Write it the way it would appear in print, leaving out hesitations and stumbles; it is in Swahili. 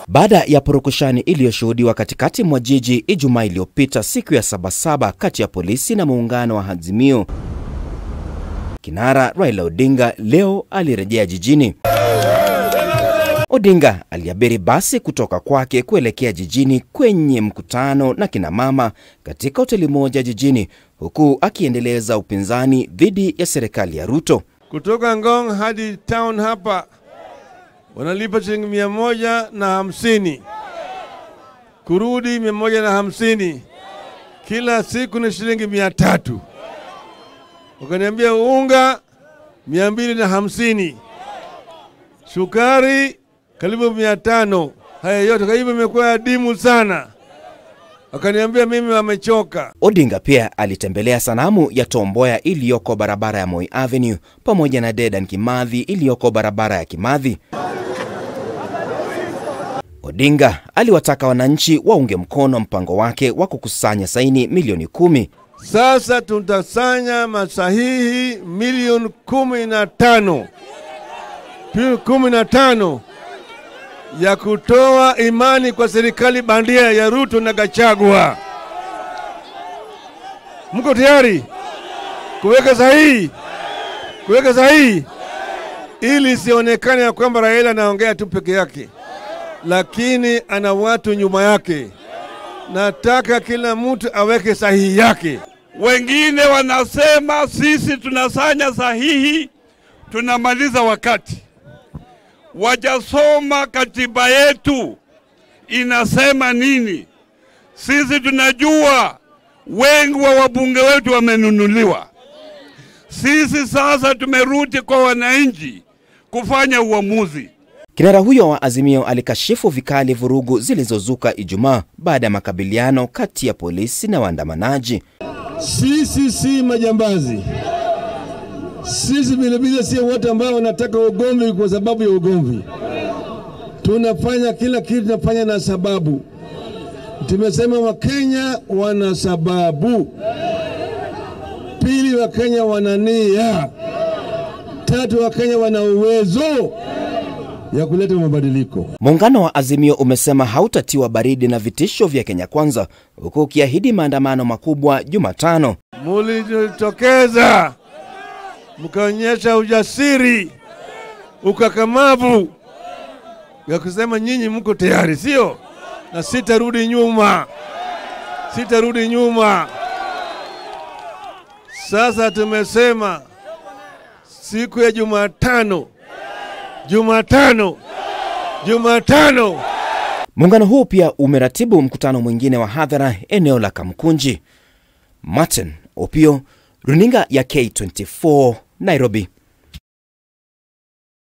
Baada ya purukushani iliyoshuhudiwa katikati mwa jiji Ijumaa iliyopita siku ya Sabasaba kati ya polisi na muungano wa Azimio, Kinara Raila Odinga leo alirejea jijini. Odinga aliabiri basi kutoka kwake kuelekea jijini kwenye mkutano na kina mama katika hoteli moja jijini, huku akiendeleza upinzani dhidi ya serikali ya Ruto. Kutoka Ngong hadi town hapa wanalipa shilingi 150. Kurudi 150. Kila siku ni shilingi 300. Wakaniambia unga 250. Sukari karibu 500. Haya yote kwa hivyo imekuwa adimu sana. Wakaniambia mimi wamechoka. Odinga pia alitembelea sanamu ya Tomboya iliyoko barabara ya Moi Avenue pamoja na Dedan Kimathi iliyoko barabara ya Kimathi. Odinga aliwataka wananchi waunge mkono mpango wake wa kukusanya saini milioni 10. Sasa tutasanya masahihi milioni 15. 15 ya kutoa imani kwa serikali bandia ya Ruto na Gachagua. Mko tayari kuweka sahihi? Kuweka sahihi ili sionekane ya kwamba Raila anaongea tu peke yake, lakini ana watu nyuma yake. Nataka kila mtu aweke sahihi yake. Wengine wanasema sisi tunasanya sahihi tunamaliza wakati. Wajasoma katiba yetu inasema nini? Sisi tunajua wengi wa wabunge wetu wamenunuliwa. Sisi sasa tumerudi kwa wananchi kufanya uamuzi. Kinara huyo wa Azimio alikashifu vikali vurugu zilizozuka Ijumaa baada ya makabiliano kati ya polisi na waandamanaji. Sisi si majambazi. Sisi vilevile si watu ambao wanataka ugomvi kwa sababu ya ugomvi. Tunafanya kila kitu, tunafanya na sababu. Tumesema Wakenya wana sababu. Pili, Wakenya wana nia. Tatu, Wakenya wana uwezo ya kuleta mabadiliko. Muungano wa Azimio umesema hautatiwa baridi na vitisho vya Kenya Kwanza, huku ukiahidi maandamano makubwa Jumatano. Mulitokeza mkaonyesha ujasiri, ukakamavu ya kusema nyinyi mko tayari, sio? Na sitarudi nyuma. Sitarudi nyuma. Sasa tumesema siku ya Jumatano. Muungano huu pia umeratibu mkutano mwingine wa hadhara eneo la Kamkunji. Martin Opio, runinga ya K24, Nairobi.